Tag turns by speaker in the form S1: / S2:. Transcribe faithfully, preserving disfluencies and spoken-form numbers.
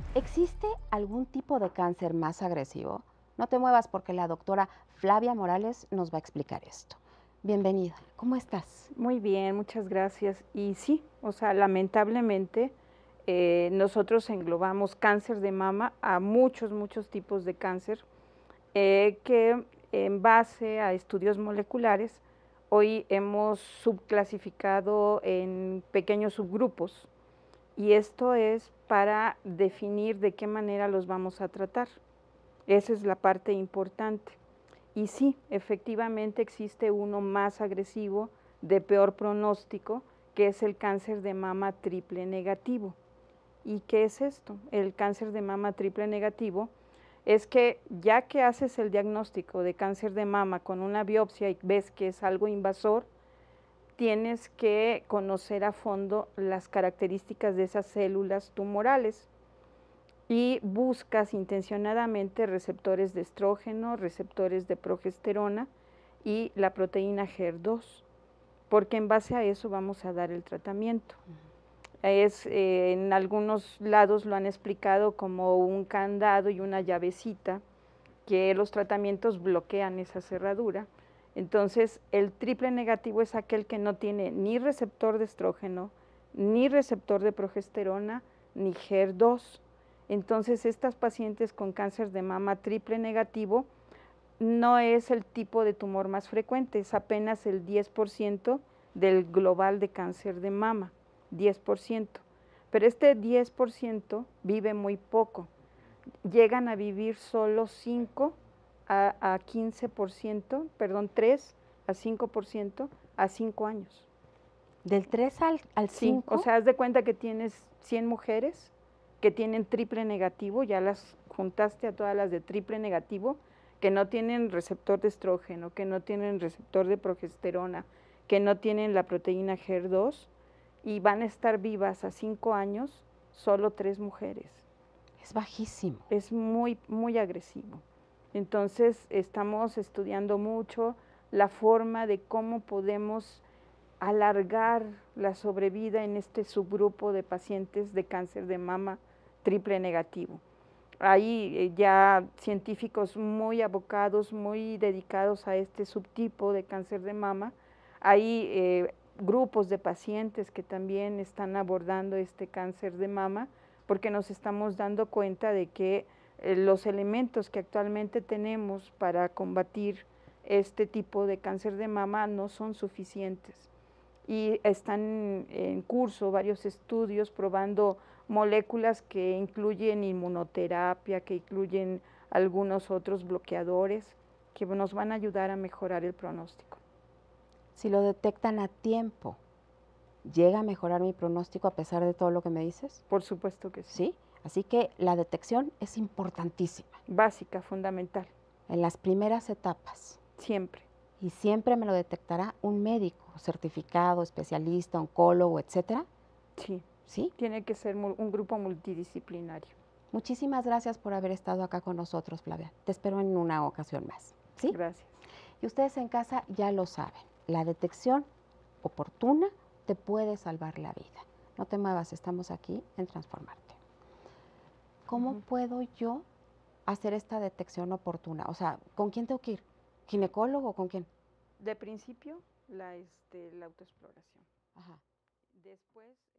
S1: ¿Existe algún tipo de cáncer más agresivo? No te muevas porque la doctora Flavia Morales nos va a explicar esto. Bienvenida, ¿cómo estás?
S2: Muy bien, muchas gracias. Y sí, o sea, lamentablemente eh, nosotros englobamos cáncer de mama a muchos, muchos tipos de cáncer eh, que en base a estudios moleculares hoy hemos subclasificado en pequeños subgrupos y esto es para definir de qué manera los vamos a tratar. Esa es la parte importante. Y sí, efectivamente existe uno más agresivo, de peor pronóstico, que es el cáncer de mama triple negativo. ¿Y qué es esto? El cáncer de mama triple negativo es que ya que haces el diagnóstico de cáncer de mama con una biopsia y ves que es algo invasor, tienes que conocer a fondo las características de esas células tumorales y buscas intencionadamente receptores de estrógeno, receptores de progesterona y la proteína H E R dos, porque en base a eso vamos a dar el tratamiento. Es, eh, en algunos lados lo han explicado como un candado y una llavecita, que los tratamientos bloquean esa cerradura. Entonces, el triple negativo es aquel que no tiene ni receptor de estrógeno, ni receptor de progesterona, ni H E R dos. Entonces, estas pacientes con cáncer de mama triple negativo no es el tipo de tumor más frecuente, es apenas el diez por ciento del global de cáncer de mama, diez por ciento. Pero este diez por ciento vive muy poco, llegan a vivir solo cinco a, a quince por ciento, perdón, tres a cinco por ciento a cinco años.
S1: ¿Del tres al, al
S2: Sí, o
S1: cinco?
S2: sea, haz de cuenta que tienes cien mujeres que tienen triple negativo, ya las juntaste a todas las de triple negativo, que no tienen receptor de estrógeno, que no tienen receptor de progesterona, que no tienen la proteína H E R dos, y van a estar vivas a cinco años solo tres mujeres.
S1: Es bajísimo.
S2: Es muy, muy agresivo. Entonces, estamos estudiando mucho la forma de cómo podemos alargar la sobrevida en este subgrupo de pacientes de cáncer de mama triple negativo. Hay eh, ya científicos muy abocados, muy dedicados a este subtipo de cáncer de mama. Hay eh, grupos de pacientes que también están abordando este cáncer de mama porque nos estamos dando cuenta de que eh, los elementos que actualmente tenemos para combatir este tipo de cáncer de mama no son suficientes y están en curso varios estudios probando moléculas que incluyen inmunoterapia, que incluyen algunos otros bloqueadores que nos van a ayudar a mejorar el pronóstico.
S1: Si lo detectan a tiempo, ¿llega a mejorar mi pronóstico a pesar de todo lo que me dices?
S2: Por supuesto que sí.
S1: ¿Sí? Así que la detección es importantísima.
S2: Básica, fundamental.
S1: En las primeras etapas.
S2: Siempre.
S1: Y siempre me lo detectará un médico certificado, especialista, oncólogo, etcétera.
S2: Sí.
S1: ¿Sí?
S2: Tiene que ser un grupo multidisciplinario.
S1: Muchísimas gracias por haber estado acá con nosotros, Flavia. Te espero en una ocasión más. ¿Sí?
S2: Gracias.
S1: Y ustedes en casa ya lo saben. La detección oportuna te puede salvar la vida. No te muevas, estamos aquí en Transformarte. ¿Cómo uh-huh. puedo yo hacer esta detección oportuna? O sea, ¿con quién tengo que ir? ¿Ginecólogo o con quién?
S2: De principio, la, este, la autoexploración.
S1: Ajá.
S2: Después